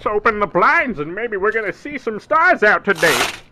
open the blinds and maybe we're gonna see some stars out today.